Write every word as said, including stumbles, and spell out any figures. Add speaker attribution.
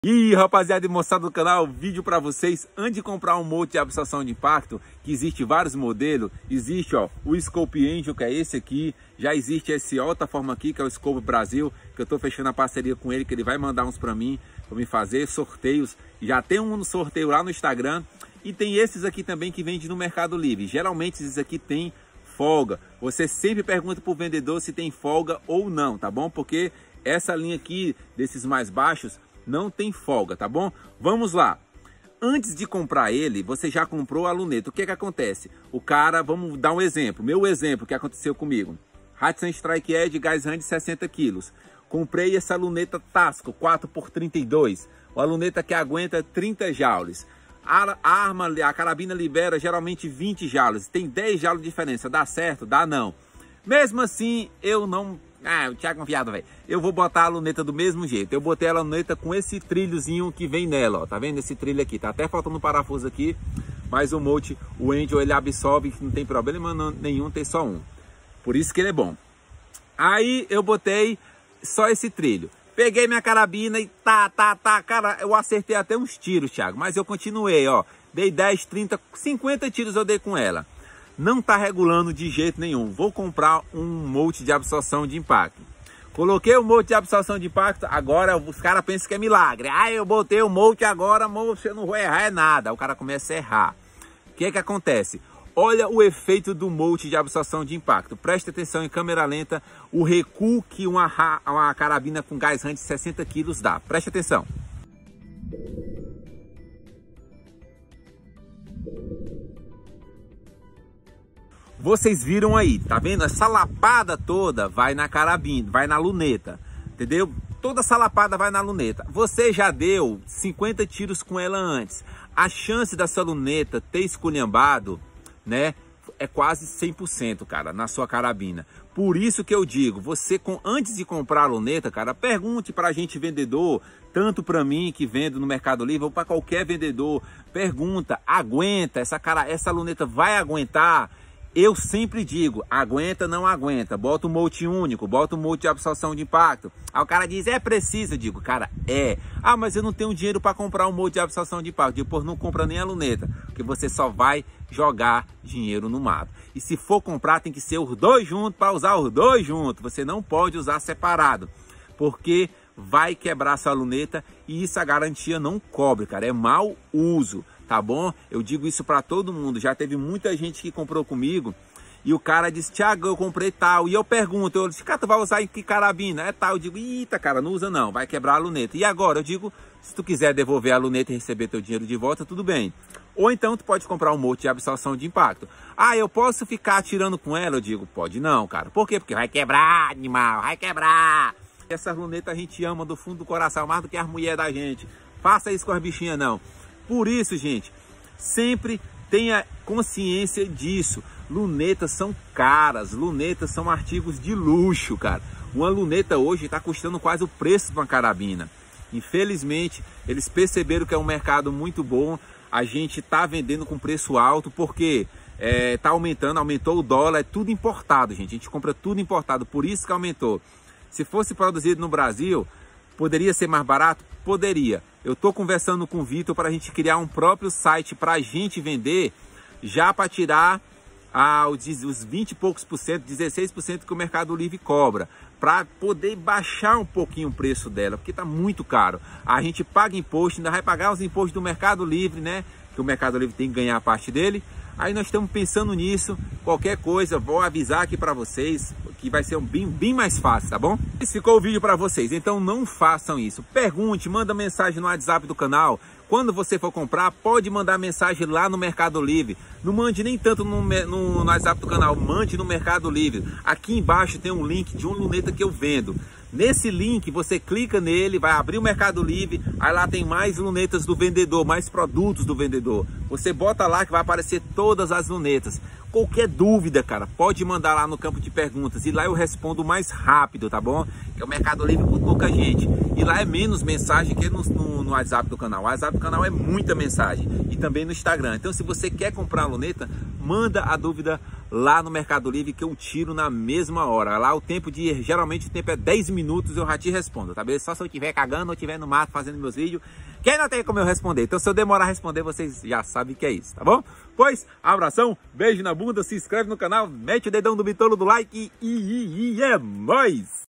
Speaker 1: E rapaziada e moçada do canal, vídeo para vocês. Antes de comprar um molde de absorção de impacto, que existe vários modelos, existe ó, o Scope Angel, que é esse aqui, já existe esse outra forma aqui, que é o Scope Brasil, que eu tô fechando a parceria com ele, que ele vai mandar uns para mim, para me fazer sorteios. Já tem um sorteio lá no Instagram, e tem esses aqui também que vende no Mercado Livre. Geralmente esses aqui tem folga. Você sempre pergunta pro vendedor se tem folga ou não, tá bom? Porque essa linha aqui, desses mais baixos, não tem folga, tá bom? Vamos lá. Antes de comprar ele, você já comprou a luneta. O que que acontece? O cara, vamos dar um exemplo. Meu exemplo que aconteceu comigo. Hudson Strike Edge Gás Hand sessenta quilos. Comprei essa luneta Tasco quatro por trinta e dois. Uma luneta que aguenta trinta joules. A arma, a carabina libera geralmente vinte joules. Tem dez joules de diferença. Dá certo? Dá não. Mesmo assim, eu não... Ah, o Thiago confiado, velho. Eu vou botar a luneta do mesmo jeito. Eu botei a luneta com esse trilhozinho que vem nela, ó. Tá vendo esse trilho aqui? Tá até faltando um parafuso aqui. Mas o molde, o Angel, ele absorve, não tem problema nenhum, tem só um. Por isso que ele é bom. Aí eu botei só esse trilho. Peguei minha carabina e tá, tá, tá. Cara, eu acertei até uns tiros, Thiago. Mas eu continuei, ó. Dei dez, trinta, cinquenta tiros eu dei com ela. Não está regulando de jeito nenhum. Vou comprar um molde de absorção de impacto. Coloquei o molde de absorção de impacto, agora os caras pensam que é milagre. Ah, eu botei o molde agora, molde, eu não vou errar é nada. O cara começa a errar. O que é que acontece? Olha o efeito do molde de absorção de impacto. Preste atenção em câmera lenta, o recuo que uma, uma carabina com gás hand de sessenta quilos dá. Preste atenção. Vocês viram aí, tá vendo? Essa lapada toda vai na carabina, vai na luneta, entendeu? Toda essa lapada vai na luneta. Você já deu cinquenta tiros com ela antes. A chance dessa luneta ter esculhambado, né, é quase cem por cento, cara, na sua carabina. Por isso que eu digo, você com antes de comprar a luneta, cara, pergunte pra gente vendedor, tanto pra mim que vendo no Mercado Livre ou pra qualquer vendedor, pergunta, aguenta, essa cara, essa luneta vai aguentar? Eu sempre digo, aguenta, não aguenta, bota o molde único, bota o molde de absorção de impacto. Aí o cara diz, é preciso, eu digo, cara, é. Ah, mas eu não tenho dinheiro para comprar um molde de absorção de impacto. Depois não compra nem a luneta, porque você só vai jogar dinheiro no mato. E se for comprar, tem que ser os dois juntos, para usar os dois juntos. Você não pode usar separado, porque vai quebrar sua luneta e isso a garantia não cobre, cara, é mau uso. Tá bom? Eu digo isso para todo mundo. Já teve muita gente que comprou comigo e o cara disse, Thiago, eu comprei tal. E eu pergunto, eu disse, cara, tu vai usar em que carabina? É tal. Eu digo, eita, cara, não usa não, vai quebrar a luneta. E agora? Eu digo, se tu quiser devolver a luneta e receber teu dinheiro de volta, tudo bem. Ou então tu pode comprar um molde de absorção de impacto. Ah, eu posso ficar atirando com ela? Eu digo, pode não, cara. Por quê? Porque vai quebrar, animal, vai quebrar. Essas lunetas a gente ama do fundo do coração, mais do que as mulheres da gente. Faça isso com as bichinhas, não. Por isso, gente, sempre tenha consciência disso. Lunetas são caras, lunetas são artigos de luxo, cara. Uma luneta hoje está custando quase o preço de uma carabina. Infelizmente, eles perceberam que é um mercado muito bom. A gente está vendendo com preço alto porque está é, aumentando, aumentou o dólar, é tudo importado, gente. A gente compra tudo importado, por isso que aumentou. Se fosse produzido no Brasil, poderia ser mais barato? Poderia. Eu estou conversando com o Vitor para a gente criar um próprio site para a gente vender, já para tirar ah, os vinte e poucos por cento, dezesseis por cento que o Mercado Livre cobra, para poder baixar um pouquinho o preço dela, porque está muito caro. A gente paga imposto, ainda vai pagar os impostos do Mercado Livre, né? Que o Mercado Livre tem que ganhar a parte dele. Aí nós estamos pensando nisso. Qualquer coisa, vou avisar aqui para vocês que vai ser um bem, bem mais fácil, tá bom? Esse ficou o vídeo para vocês, então não façam isso. Pergunte, manda mensagem no WhatsApp do canal. Quando você for comprar, pode mandar mensagem lá no Mercado Livre. Não mande nem tanto no, no, no WhatsApp do canal, mande no Mercado Livre. Aqui embaixo tem um link de uma luneta que eu vendo. Nesse link, você clica nele, vai abrir o Mercado Livre, aí lá tem mais lunetas do vendedor, mais produtos do vendedor. Você bota lá que vai aparecer todas as lunetas. Qualquer dúvida, cara, pode mandar lá no campo de perguntas e lá eu respondo mais rápido, tá bom? Que o Mercado Livre com pouca gente. E lá é menos mensagem que no, no, no WhatsApp do canal. O WhatsApp do canal é muita mensagem. E também no Instagram. Então, se você quer comprar a luneta, manda a dúvida lá no Mercado Livre que eu tiro na mesma hora. Lá o tempo de, geralmente o tempo é dez minutos, eu já te respondo, tá beleza? Só se eu estiver cagando ou estiver no mato fazendo meus vídeos, que aí não tem como eu responder. Então se eu demorar a responder, vocês já sabem que é isso, tá bom? Pois, abração, beijo na bunda, se inscreve no canal, mete o dedão do bitolo do like e, e, e é nóis!